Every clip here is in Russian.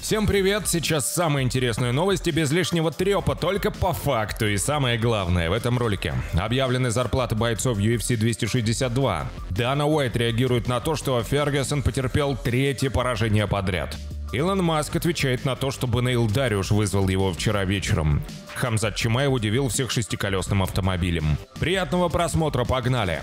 Всем привет! Сейчас самые интересные новости без лишнего трепа, только по факту. И самое главное в этом ролике. Объявлены зарплаты бойцов UFC 262. Дана Уайт реагирует на то, что Фергюсон потерпел третье поражение подряд. Илон Маск отвечает на то, что Бенейл Дариуш вызвал его вчера вечером. Хамзат Чимаев удивил всех шестиколесным автомобилем. Приятного просмотра, погнали!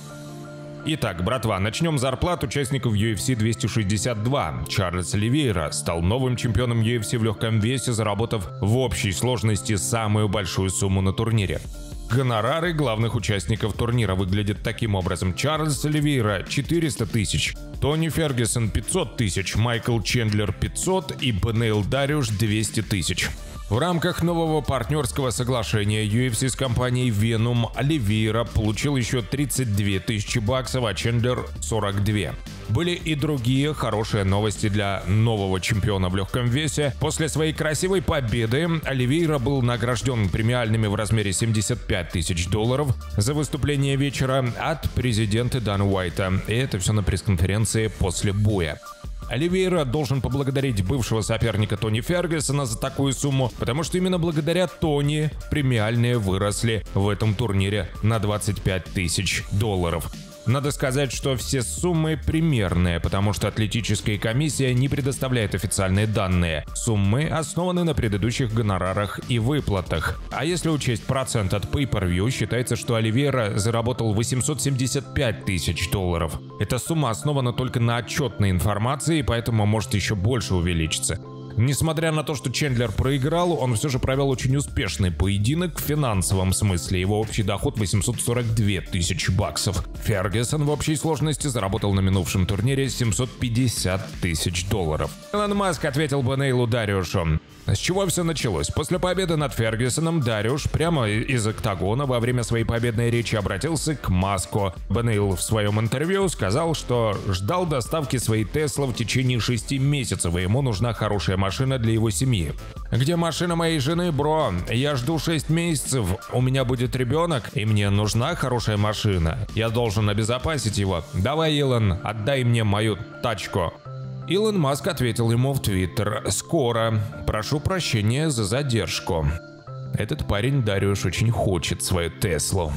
Итак, братва, начнем с зарплат участников UFC 262. Чарльз Оливейра стал новым чемпионом UFC в легком весе, заработав в общей сложности самую большую сумму на турнире. Гонорары главных участников турнира выглядят таким образом. Чарльз Оливейра – 400 тысяч, Тони Фергюсон – 500 тысяч, Майкл Чендлер – 500 и Бенейл Дариуш – 200 тысяч. В рамках нового партнерского соглашения UFC с компанией Venom Оливейра получил еще 32 тысячи баксов, а Чендлер – 42. Были и другие хорошие новости для нового чемпиона в легком весе. После своей красивой победы Оливейра был награжден премиальными в размере 75 тысяч долларов за выступление вечера от президента Дана Уайта. И это все на пресс-конференции после боя. Оливейра должен поблагодарить бывшего соперника Тони Фергюсона за такую сумму, потому что именно благодаря Тони премиальные выросли в этом турнире на 25 тысяч долларов. Надо сказать, что все суммы примерные, потому что атлетическая комиссия не предоставляет официальные данные. Суммы основаны на предыдущих гонорарах и выплатах. А если учесть процент от pay-per-view, считается, что Оливейра заработал 875 тысяч долларов. Эта сумма основана только на отчетной информации, поэтому может еще больше увеличиться. Несмотря на то, что Чендлер проиграл, он все же провел очень успешный поединок в финансовом смысле. Его общий доход 842 тысячи баксов. Фергюсон в общей сложности заработал на минувшем турнире 750 тысяч долларов. Илон Маск ответил Бенейлу Дариушу. С чего все началось? После победы над Фергюсоном Дариуш прямо из октагона во время своей победной речи обратился к Маску. Бенейл в своем интервью сказал, что ждал доставки своей Теслы в течение 6 месяцев, и ему нужна хорошая машина для его семьи. «Где машина моей жены, бро? Я жду 6 месяцев, у меня будет ребенок, и мне нужна хорошая машина. Я должен обезопасить его. Давай, Илон, отдай мне мою тачку». Илон Маск ответил ему в Твиттер: «Скоро. Прошу прощения за задержку». Этот парень Дариуш очень хочет свою Теслу.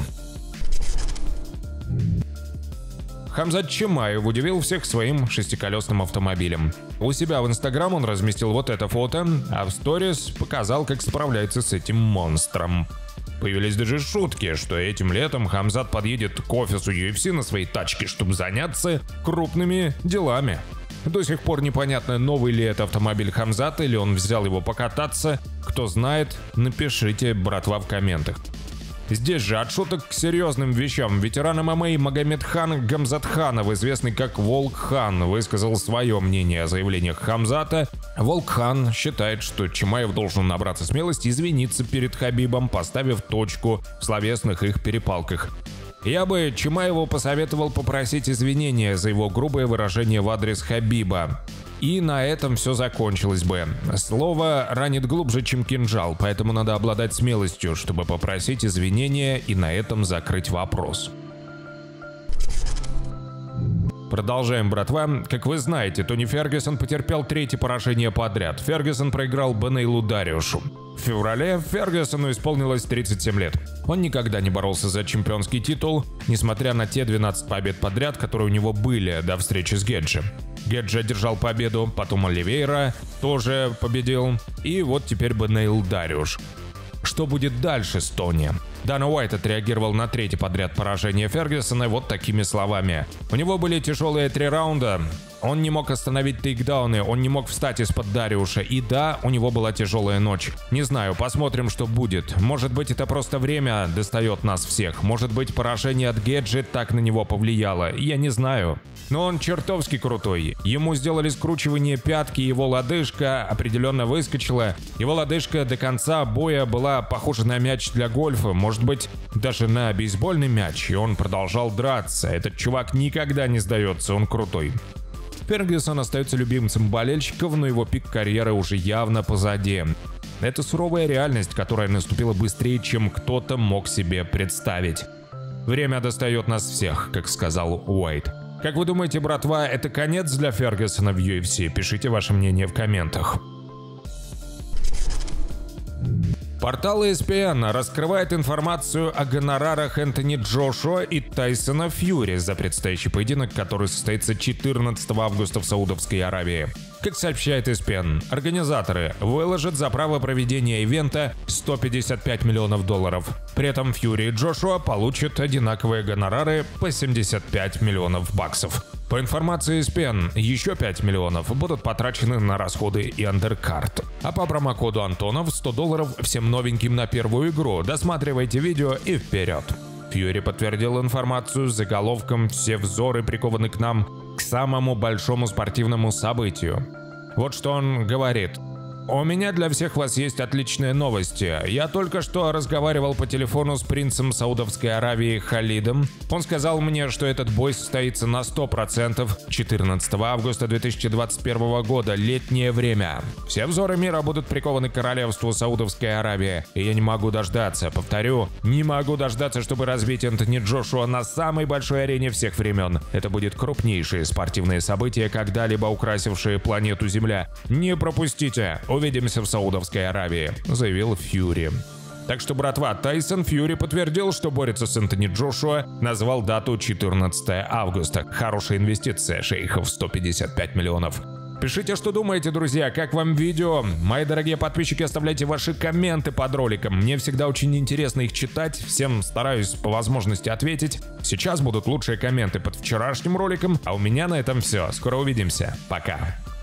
Хамзат Чимаев удивил всех своим шестиколесным автомобилем. У себя в Инстаграм он разместил вот это фото, а в сторис показал, как справляется с этим монстром. Появились даже шутки, что этим летом Хамзат подъедет к офису UFC на своей тачке, чтобы заняться крупными делами. До сих пор непонятно, новый ли это автомобиль Хамзата или он взял его покататься. Кто знает, напишите, братва, в комментах. Здесь же от шуток к серьезным вещам. Ветеран ММА Магомедхан Гамзатханов, известный как Волк Хан, высказал свое мнение о заявлениях Хамзата. Волк Хан считает, что Чимаев должен набраться смелости и извиниться перед Хабибом, поставив точку в словесных их перепалках. «Я бы Чимаеву посоветовал попросить извинения за его грубое выражение в адрес Хабиба. И на этом все закончилось бы. Слово ранит глубже, чем кинжал, поэтому надо обладать смелостью, чтобы попросить извинения и на этом закрыть вопрос». Продолжаем, братва. Как вы знаете, Тони Фергюсон потерпел третье поражение подряд. Фергюсон проиграл Бенейлу Дариушу. В феврале Фергюсону исполнилось 37 лет. Он никогда не боролся за чемпионский титул, несмотря на те 12 побед подряд, которые у него были до встречи с Геджи. Геджи одержал победу, потом Оливейра тоже победил, и вот теперь Бенейл Дариуш. Что будет дальше с Тони? Дана Уайт отреагировал на третье подряд поражение Фергюсона вот такими словами. У него были тяжелые 3 раунда. Он не мог остановить тейкдауны, он не мог встать из-под Дариуша. И да, у него была тяжелая ночь. Не знаю, посмотрим, что будет. Может быть, это просто время достает нас всех. Может быть, поражение от Геджи так на него повлияло. Я не знаю. Но он чертовски крутой. Ему сделали скручивание пятки, его лодыжка определенно выскочила. Его лодыжка до конца боя была похожа на мяч для гольфа, может быть, даже на бейсбольный мяч, и он продолжал драться. Этот чувак никогда не сдается, он крутой. Фергюсон остается любимцем болельщиков, но его пик карьеры уже явно позади. Это суровая реальность, которая наступила быстрее, чем кто-то мог себе представить. Время достает нас всех, как сказал Уайт. Как вы думаете, братва, это конец для Фергюсона в UFC? Пишите ваше мнение в комментах. Портал ESPN раскрывает информацию о гонорарах Энтони Джошуа и Тайсона Фьюри за предстоящий поединок, который состоится 14 августа в Саудовской Аравии. Как сообщает ESPN, организаторы выложат за право проведения ивента $155 миллионов. При этом Фьюри и Джошуа получат одинаковые гонорары по $75 миллионов. По информации ESPN, еще $5 миллионов будут потрачены на расходы и андеркарт. А по промокоду Антонов $100 всем новеньким на первую игру. Досматривайте видео и вперед. Фьюри подтвердил информацию с заголовком «Все взоры прикованы к нам, к самому большому спортивному событию». Вот что он говорит. «У меня для всех вас есть отличные новости. Я только что разговаривал по телефону с принцем Саудовской Аравии Халидом. Он сказал мне, что этот бой состоится на 100% 14 августа 2021 года, летнее время. Все взоры мира будут прикованы к королевству Саудовской Аравии. И я не могу дождаться, повторю, не могу дождаться, чтобы разбить Энтони Джошуа на самой большой арене всех времен. Это будет крупнейшее спортивное событие, когда-либо украсившее планету Земля. Не пропустите! Увидимся в Саудовской Аравии», — заявил Фьюри. Так что, братва, Тайсон Фьюри подтвердил, что борется с Энтони Джошуа, назвал дату 14 августа. Хорошая инвестиция шейхов, 155 миллионов. Пишите, что думаете, друзья, как вам видео. Мои дорогие подписчики, оставляйте ваши комменты под роликом. Мне всегда очень интересно их читать. Всем стараюсь по возможности ответить. Сейчас будут лучшие комменты под вчерашним роликом. А у меня на этом все. Скоро увидимся. Пока.